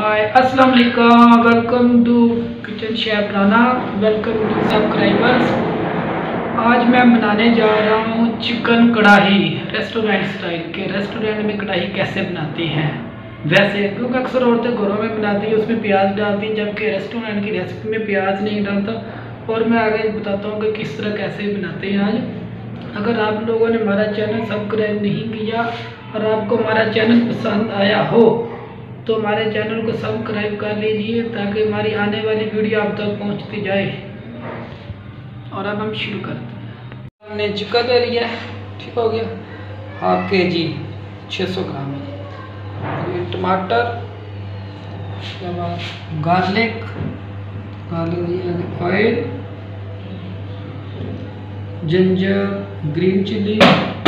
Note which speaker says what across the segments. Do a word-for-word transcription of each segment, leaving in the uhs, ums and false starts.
Speaker 1: हाय अस्सलाम वालेकुम, welcome to kitchen chef Rana, welcome to subscribers. आज मैं बनाने जा रहा हूँ चिकन कढ़ाई रेस्टोरेंट स्टाइल के। रेस्टोरेंट में कढ़ाई कैसे बनाती हैं वैसे, क्योंकि अक्सर औरतें घरों में बनाती हैं, उसमें प्याज डालती हैं, जबकि रेस्टोरेंट की रेसिपी में प्याज नहीं डालता। और मैं आगे बताता हूँ कि किस तरह कैसे बनाते हैं आज। अगर आप लोगों ने हमारा चैनल सब्सक्राइब नहीं किया और आपको हमारा चैनल पसंद आया हो तो हमारे चैनल को सब्सक्राइब कर लीजिए ताकि हमारी आने वाली वीडियो आप तक पहुंचती जाए। और अब हम शुरू करते हैं। हमने चिकन ले लिया, ठीक हो गया, हाफ के जी छः सौ ग्राम है। ये टमाटर, उसके बाद garlic, garlic oil, ginger, green chili,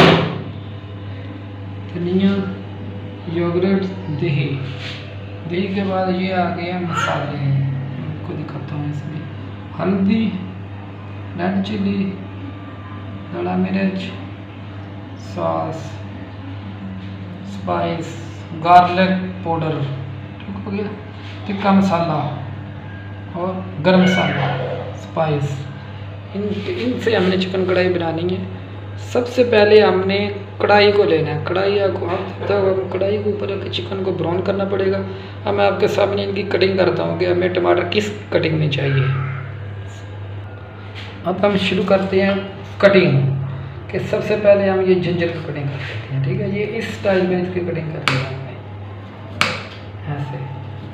Speaker 1: धनिया, योगर्ट, दही। दही के बाद ये आ गया मसाले, आपको दिखाता हूँ। इसमें हल्दी, रेड चिली, काला मिर्च, सॉस, स्पाइस, गार्लिक पाउडर, ठीक हो गया, टिक्का मसाला और गरम मसाला, स्पाइस। इन इनसे हमने चिकन कढ़ाई बनानी है। सबसे पहले हमने कढ़ाई को लेना है। कढ़ाई को हम कढ़ाई के ऊपर रख चिकन को ब्राउन करना पड़ेगा। अब मैं आपके सामने इनकी कटिंग करता हूँ कि हमें टमाटर किस कटिंग में चाहिए। अब हम शुरू करते हैं कटिंग कि सबसे पहले हम ये जिंजर की कटिंग कर देते हैं, ठीक है। ये इस स्टाइल में इसकी कटिंग करनी है हमने, ऐसे।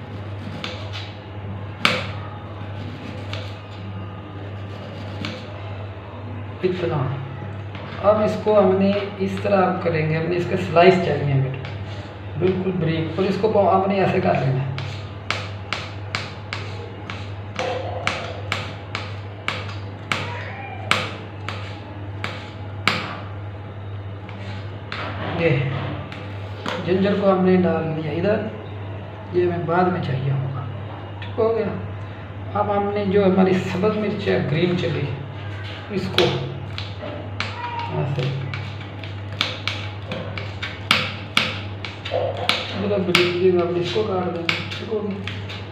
Speaker 1: इतना। अब इसको हमने इस तरह आप करेंगे, हमने इसके स्लाइस चाहिए हमें बिल्कुल ब्रीक, और इसको आपने ऐसे कर लेना है। ये जिंजर को हमने डाल लिया इधर, ये हमें बाद में चाहिए होगा, ठीक हो गया। अब हमने जो हमारी सब्ज़ मिर्च है, ग्रीन चिली, इसको ऐसे हम इसको काट देंगे, ठीक हो गया।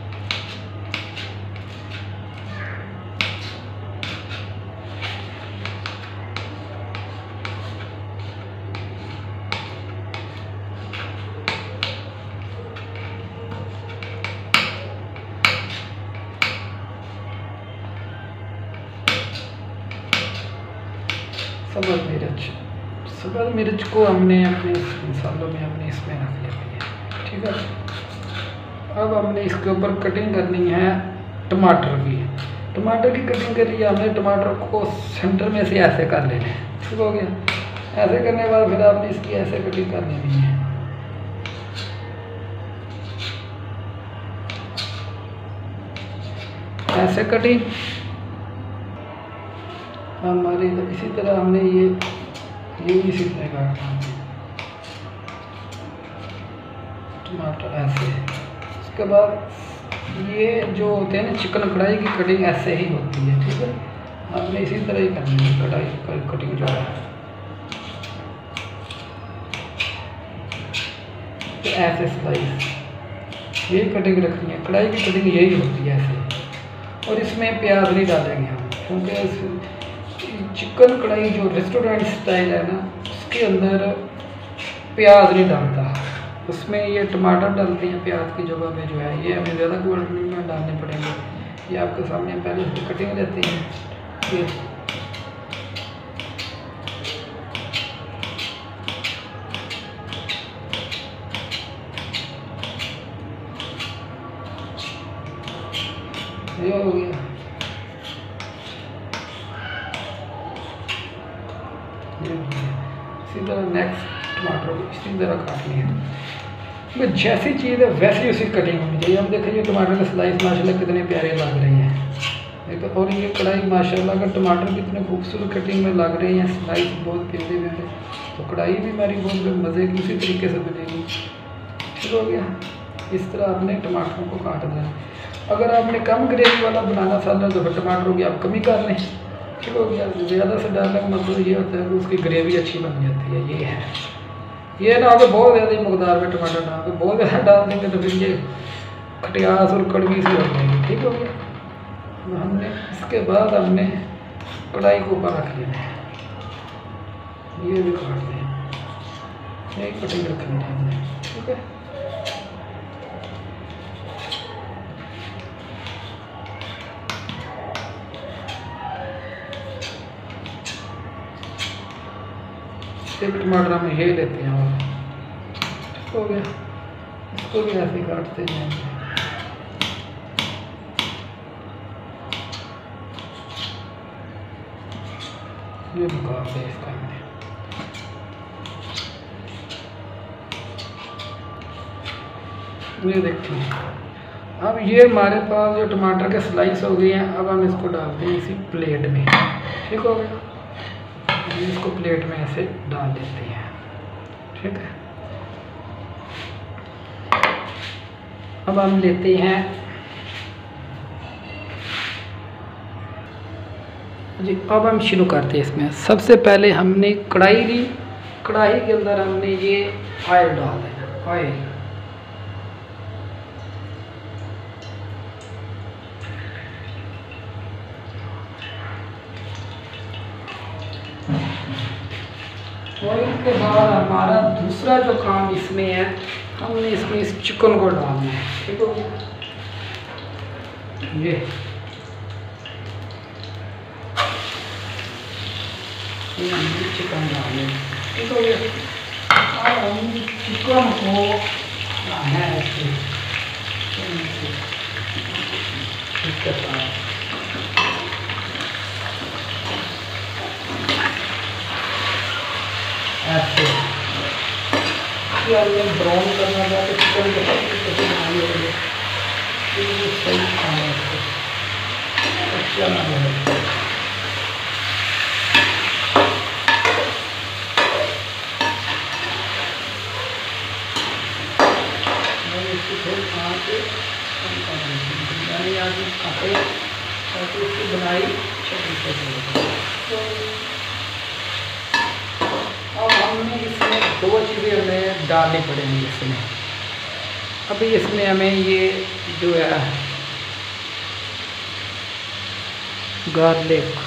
Speaker 1: सब्ज़ मिर्च, सब्ज़ मिर्च को हमने अपने मसालों में हमने इसमें रख लिया है, ठीक है। अब हमने इसके ऊपर कटिंग करनी है टमाटर की। टमाटर की कटिंग के लिए हमने टमाटर को सेंटर में से ऐसे कर लेना है, ठीक हो गया। ऐसे करने के बाद फिर आपने इसकी ऐसे कटिंग कर लेनी है, ऐसे कटिंग हमारी। इसी तरह हमने ये ये इसी तरह काटना है टमाटर, ऐसे। उसके बाद ये जो होते हैं ना चिकन कढ़ाई की कटिंग ऐसे ही होती है, ठीक है। हमने इसी तरह ही करनी है कढ़ाई की कटिंग जो है, तो ऐसे स्लाइस यही कटिंग रखनी है। कढ़ाई की कटिंग यही होती है ऐसे। और इसमें प्याज नहीं डालेंगे हम, क्योंकि चिकन कढ़ाई जो रेस्टोरेंट स्टाइल है ना, उसके अंदर प्याज नहीं डालता, उसमें ये टमाटर डालते हैं प्याज की जगह में, जो है ये हमें ज़्यादा क्वांटिटी में डालने पड़ेंगे। ये आपके सामने पहले इसकी कटिंग रहती है, ये ये हो गया। इसी तरह नेक्स्ट टमाटर को इसी तरह काटनी है। जैसी चीज़ है वैसी उसी कटिंग होनी चाहिए। हम देखिए टमाटर के स्लाइस माशाल्लाह कितने प्यारे लग रहे हैं, और ये कढ़ाई माशाल्लाह का टमाटर कितने खूबसूरत कटिंग में लग रहे हैं, स्लाइस बहुत प्यारे प्यारे। तो कढ़ाई भी हमारी बहुत मज़े की उसी तरीके से बनेगी, ठीक हो गया। इस तरह आपने टमाटरों को काट देना। अगर आपने कम ग्रेवी वाला बनाना चाहते हो तो टमाटरों की आप कमी कर लें, ठीक हो गया। ज़्यादा से डालने का मतलब ये होता है कि उसकी ग्रेवी अच्छी बन जाती है। ये है, ये ना हो बहुत ज़्यादा मकदार में टमाटर डाल के बहुत ज़्यादा डाल देंगे तो फिर ये खटियास और कड़वी सी हो जाएगी। ठीक हो गया। अब हमने इसके बाद हमने कढ़ाई को ऊपर रख लेना है, ये भी काट दें, एक कटिंग रखनी है हमने। ठीक है, एक टमाटर हम ये लेते हैं और हो गया, इसको भी ऐसे काटते जाएंगे। ये निकाल दे इसका हमने। ये देखिए, अब ये हमारे पास जो टमाटर के स्लाइस हो गए हैं, अब हम इसको डालते हैं इसी प्लेट में। ठीक हो गया, इसको प्लेट में ऐसे डाल देते हैं। ठीक है, अब हम लेते हैं जी, अब हम शुरू करते हैं। इसमें सबसे पहले हमने कढ़ाई ली, कढ़ाई के अंदर हमने ये ऑयल डाल देना, ऑयल। और इसके बाद हमारा दूसरा जो काम इसमें है, हमने इसमें इस चिकन को डालना है। ठीक हो गया, ये ये हमने चिकन डालना है। ठीक हो गया, अब हम चिकन को डालना है ऐसे इसके साथ। ऐसे ब्राउन करना था तो चिकन के साथ कैसे बनाई होगी, सही खाना है, अच्छा ना बने। इसको थोड़ी खा के बिरयानी आदमी खाते ताकि उसकी बनाई अच्छी तरीके से। अब हमने इसमें दो चीज़ें हमें डालनी पड़ेंगी इसमें। अभी इसमें हमें ये जो है गार्लिक,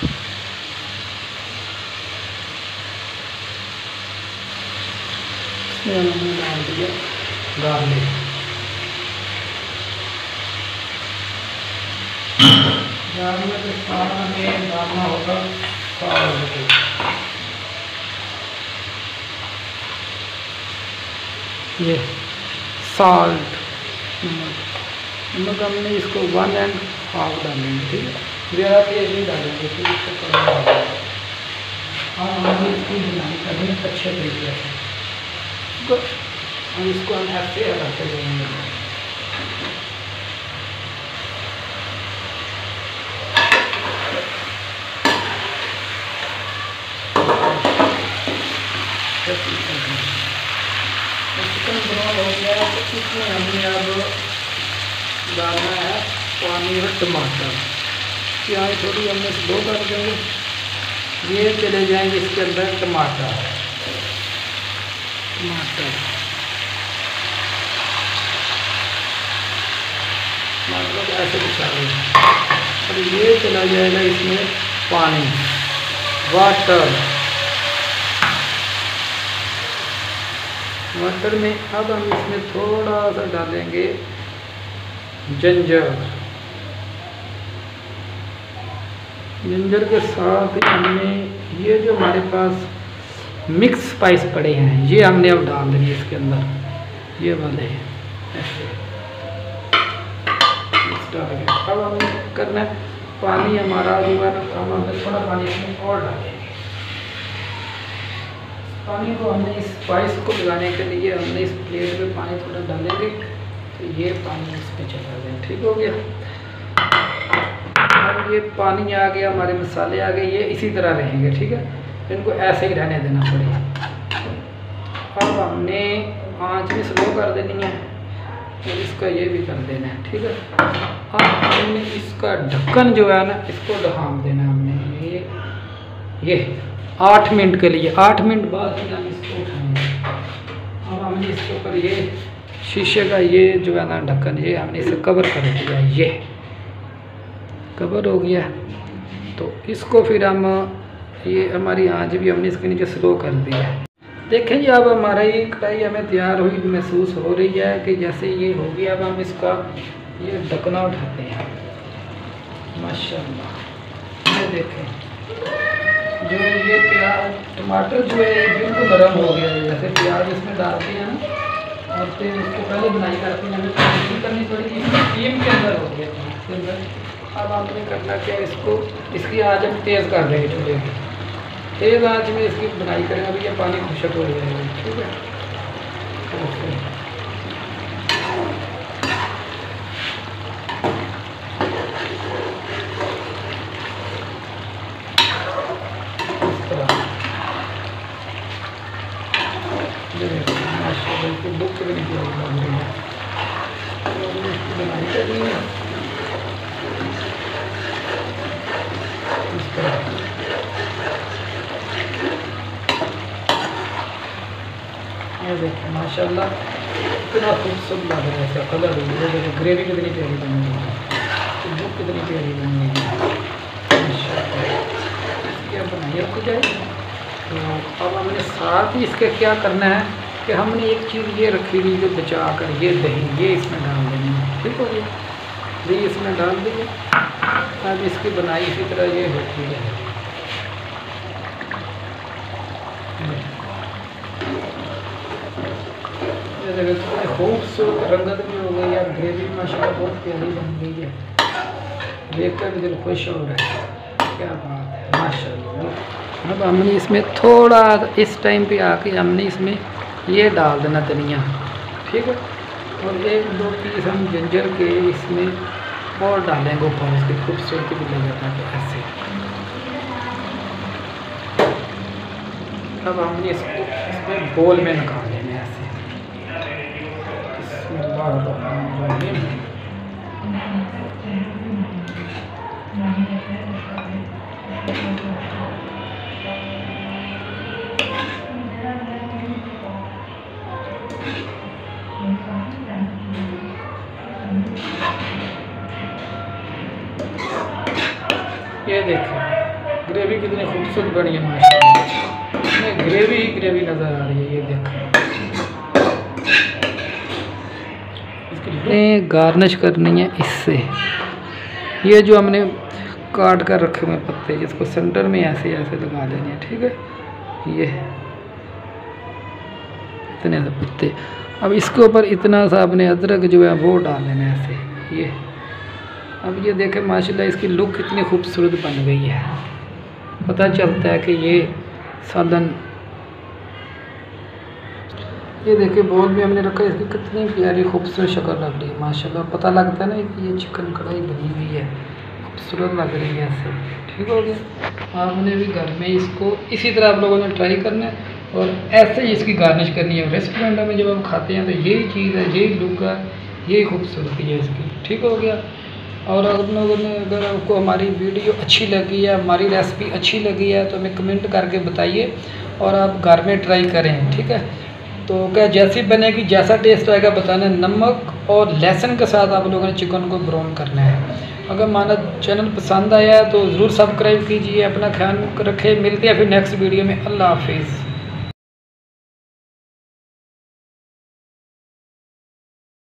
Speaker 1: इसमें हमने डाल दिया गार्लिक। गार्लिक के साथ हमें डालना होगा सॉल्ट। ये साल्ट, नमक, नमक हमने इसको वन एंड हाफ डालेंगे। ठीक है, ज़्यादा तेज नहीं डालेंगे, फिर इसको कम डालेंगे। और हमें इसकी बनाई करनी अच्छे तरीके से, तो हम इसको हम ऐसे हलाते जाएंगे। चिकन ब्राउन हो गया तो इसमें हमने अब डालना है पानी और टमाटर। चाय थोड़ी हमने स्लो कर देंगे, ये चले जाएंगे इसके अंदर टमाटर। टमाटर टमाटर ऐसे बिछा देंगे और ये चला जाएगा इसमें पानी, वाटर। वाटर में अब हम इसमें थोड़ा सा डालेंगे जिंजर। जिंजर के साथ ही हमने ये जो हमारे पास मिक्स स्पाइस पड़े हैं, ये हमने अब डाल देंगे इसके अंदर, ये वाले ऐसे डाल के। अब हमें करना है पानी हमारा जो है ना कम, हमें थोड़ा पानी इसमें और डालेंगे। पानी को हमने इस स्पाइस को लगाने के लिए हमने इस प्लेट में पानी थोड़ा डालेंगे, तो ये पानी इसमें चला जाए। ठीक हो गया, अब ये पानी आ गया, हमारे मसाले आ गए, ये इसी तरह रहेंगे। ठीक है, इनको ऐसे ही रहने देना पड़ेगा। अब हमने आँच भी स्लो कर देनी है और इसका ये भी कर देना है। ठीक है, अब हमने इसका ढक्कन जो है ना, इसको ढाँप देना है हमने ये ये आठ मिनट के लिए। आठ मिनट बाद हम इसको उठाएंगे। अब हमने इसके ऊपर ये शीशे का ये जो है ना ढक्कन, ये हमने इसे कवर कर दिया, ये कवर हो गया। तो इसको फिर हम, ये हमारी आंच भी हमने इसके नीचे स्लो कर दी है। देखें जी अब हमारा ये कढ़ाई हमें तैयार हुई महसूस हो रही है कि जैसे ये हो गया। अब हम इसका ये ढकना उठाते हैं। माशाल्लाह ये देखें, जो ये प्याज टमाटर जो है बिल्कुल नरम हो गया है। जैसे प्याज इसमें डालते हैं ना और फिर इसको पहले बनाई करते हैं, हमें करनी पड़ेगी, स्टीम के अंदर हो गया इसके अंदर। अब आपने करना क्या, इसको इसकी आँच हम तेज़ कर देंगे चूल्हे की, तेज़ आँच में इसकी बनाई करेंगे। अभी ये पानी खुशक हो जाएगा, ठीक है। बिल्कुल बुक भी नहीं बनाई करनी है इस तरह। ये देखिए माशाल्लाह कितना खूबसूरत लग रहा है इसका कलर। ये देखिए ग्रेवी कितनी प्यारी बनी है, बुक कितनी प्यारी बनी है माशाल्लाह। इसकी अब बनाई रखी जाए। तो अब हमने साथ ही इसके क्या करना है कि हमने एक चीज़ ये रखी हुई जो बचा कर, ये दही ये इसमें डाल देनी है, ठीक हो गया। दही इसमें डाल देंगे। अब इसकी बनाई इसी तरह ये होती है। ये देखिए खूबसूरत रंगत भी हो गई है, ग्रेवी माशाल्लाह बहुत प्यारी बन गई है, देख कर भी दिल खुश हो रहा है। क्या बात है माशाल्लाह। अब हमने इसमें थोड़ा इस टाइम पे आके हमने इसमें ये डाल देना धनिया, ठीक है। और एक दो पीस हम जिंजर के इसमें और डालेंगे ऊपर, इसकी खूबसूरती भी लग जाता है ऐसे। अब हमने इसको इसमें बोल में निकाल लेना ऐसे। ये देखिए ग्रेवी कितनी खूबसूरत बनी है माशाल्लाह। इसमें ग्रेवी ही ग्रेवी नज़र आ रही है। ये देखिए इसकी गार्निश करनी है इससे। ये जो हमने काट कर रखे हुए पत्ते, जिसको सेंटर में ऐसे ऐसे लगा देने हैं, ठीक है। ये इतने से पत्ते। अब इसके ऊपर इतना सा अपने अदरक जो है वो डाल लेना है ऐसे। ये अब ये देखें माशाल्लाह इसकी लुक कितनी खूबसूरत बन गई है। पता चलता है कि ये सालन, ये देखिए बोल भी हमने रखा है, इसकी कितनी प्यारी खूबसूरत शक्ल लग रही है माशाल्लाह। पता लगता है ना कि ये चिकन कढ़ाई बनी हुई है, खूबसूरत लग रही है ऐसे, ठीक हो गया। आपने भी घर में इसको इसी तरह आप लोगों ने ट्राई करना है और ऐसे ही इसकी गार्निश करनी है। रेस्टोरेंट में जब हम खाते हैं तो यही चीज़ है, यही लुक है, यही खूबसूरती है इसकी, ठीक हो गया। और आप लोगों ने अगर आपको हमारी वीडियो अच्छी लगी है, हमारी रेसिपी अच्छी लगी है तो हमें कमेंट करके बताइए और आप घर में ट्राई करें, ठीक है। तो क्या जैसी बनेगी, जैसा टेस्ट आएगा बताना। नमक और लहसुन के साथ आप लोगों ने चिकन को ब्राउन करना है। अगर हमारा चैनल पसंद आया तो ज़रूर सब्सक्राइब कीजिए। अपना ख्याल रखें, मिलते हैं फिर नेक्स्ट वीडियो में। अल्लाह हाफिज़।